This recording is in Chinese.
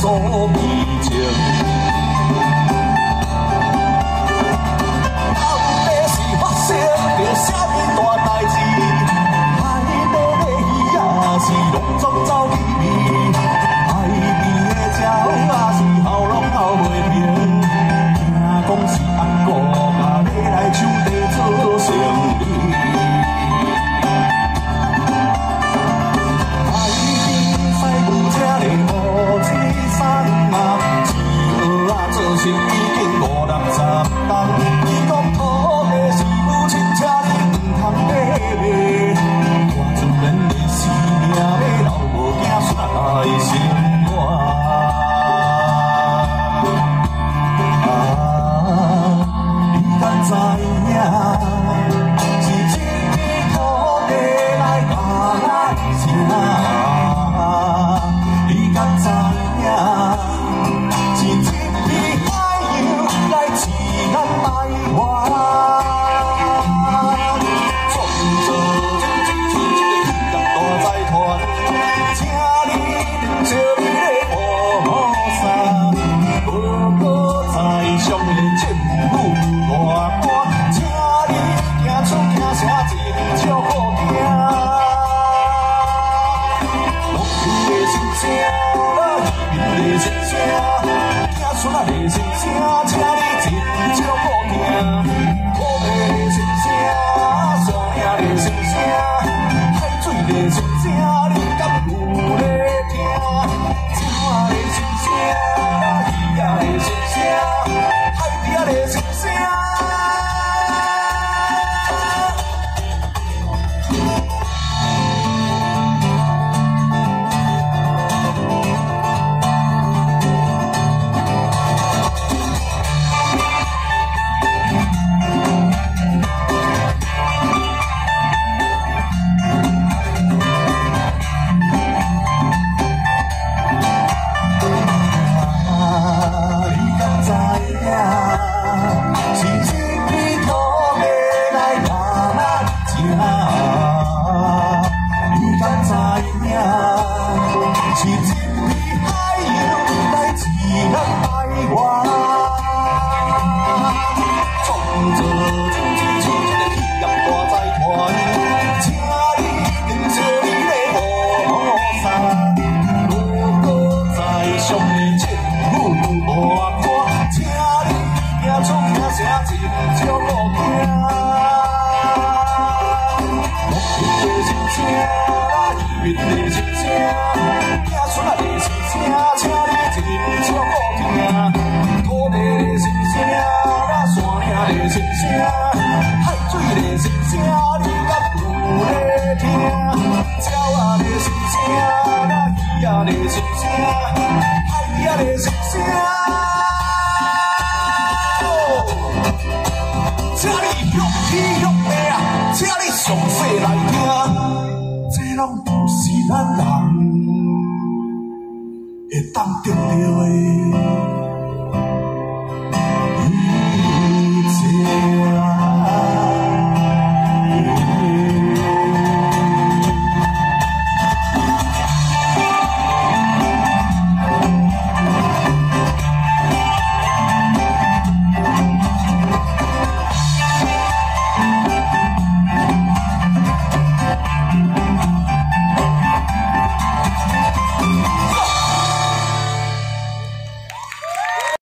诉悲情。到底是发生着啥物大代志？海底的鱼仔是拢总走去味，海边的鸟仔是喉咙喉袂平。听讲是阿姑甲要来抢地做生意。海边驶牛车的乌子衫啊，一蚵仔做成已经50-60担。伊讲土地是母亲，请你唔通买卖。大自然的生命要留无子孙来生活。知影是这片土地来把咱城，你敢知影是这片海洋来饲咱台湾？创造真真像一个企业大财团，请你着你的保护伞，无过在上的政府。大官，请你行出行声真少好听。福气的心声，移民的心声，囝孙仔的心声，请你真少好听。土地的心声，山岭的心声，海水的心声，你敢有咧听？鸟的心声，鱼仔的心声，海底的心声。是一片海洋来饲咱台湾，创造真真像一个企业大财团，请你跟着你的保护伞，如果在上的政府大官，请你行出行声真少好听。福气的心声，移民的心声。囝孙仔的心声，请你真少好听。土地的心声，山岭的心声，海水的心声，你敢有咧听？鸟仔的心声，鱼仔的心声，海底的心声。请你用天用地啊，请你详细来听，这拢不是咱人会当得到的。